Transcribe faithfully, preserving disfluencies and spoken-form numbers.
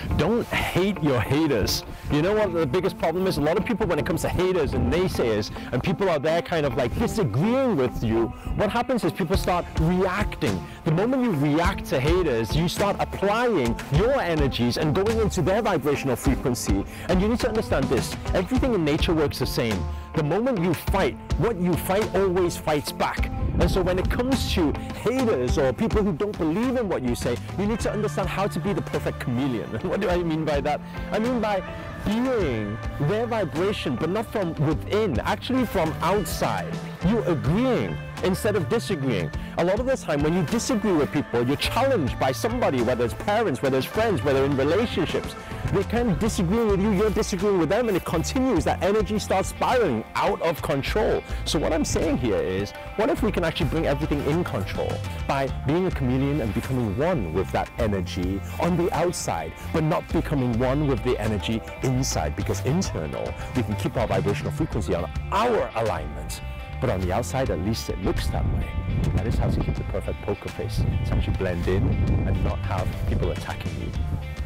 don't hate your haters. You know what the biggest problem is? A lot of people, when it comes to haters and naysayers, and people are there kind of like disagreeing with you, what happens is people start reacting. The moment you react to haters, you start applying your energies and going into their vibrational frequency. And you need to understand this, everything in nature works the same. The moment you fight, what you fight always fights back. And so when it comes to haters or people who don't believe in what you say, you need to understand how to be the perfect chameleon. And what do I mean by that? I mean by being their vibration, but not from within, actually from outside. You agreeing instead of disagreeing. A lot of the time when you disagree with people, you're challenged by somebody, whether it's parents, whether it's friends, whether in relationships. They can disagree with you, you're disagreeing with them, and it continues. That energy starts spiraling out of control. So what I'm saying here is, what if we can actually bring everything in control by being a chameleon and becoming one with that energy on the outside, but not becoming one with the energy inside, because internal, we can keep our vibrational frequency on our alignment. But on the outside, at least it looks that way. That is how to keep the perfect poker face. To actually blend in and not have people attacking you.